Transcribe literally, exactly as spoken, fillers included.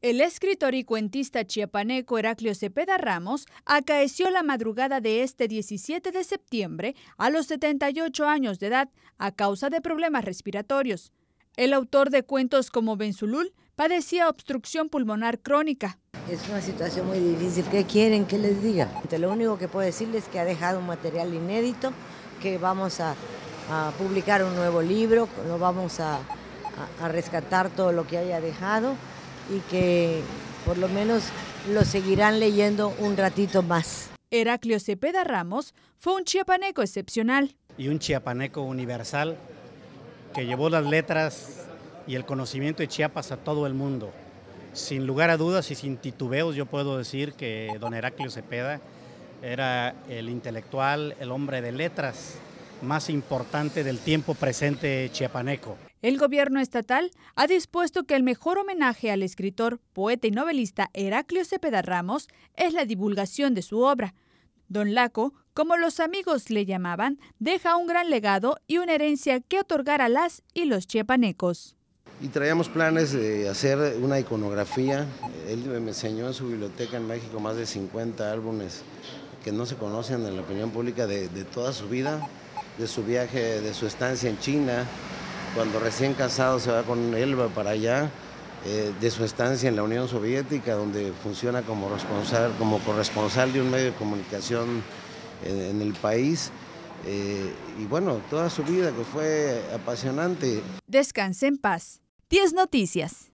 El escritor y cuentista chiapaneco Heraclio Cepeda Ramos acaeció la madrugada de este diecisiete de septiembre a los setenta y ocho años de edad a causa de problemas respiratorios. El autor de cuentos como Benzulul padecía obstrucción pulmonar crónica. Es una situación muy difícil. ¿Qué quieren que les diga? Lo único que puedo decirles es que ha dejado un material inédito, que vamos a, a publicar un nuevo libro, lo vamos a, a, a rescatar todo lo que haya dejado y que por lo menos lo seguirán leyendo un ratito más. Heraclio Cepeda Ramos fue un chiapaneco excepcional. Y un chiapaneco universal que llevó las letras y el conocimiento de Chiapas a todo el mundo. Sin lugar a dudas y sin titubeos yo puedo decir que don Heraclio Cepeda era el intelectual, el hombre de letras más importante del tiempo presente chiapaneco. El gobierno estatal ha dispuesto que el mejor homenaje al escritor, poeta y novelista Heraclio Cepeda Ramos es la divulgación de su obra. Don Laco, como los amigos le llamaban, deja un gran legado y una herencia que otorgar a las y los chiapanecos. Y traíamos planes de hacer una iconografía. Él me enseñó en su biblioteca en México más de cincuenta álbumes que no se conocen en la opinión pública de, de toda su vida, de su viaje, de su estancia en China, cuando recién casado se va con Elba para allá, eh, de su estancia en la Unión Soviética, donde funciona como, responsable, como corresponsal de un medio de comunicación en, en el país. Eh, y bueno, toda su vida que fue apasionante. Descanse en paz. diez Noticias.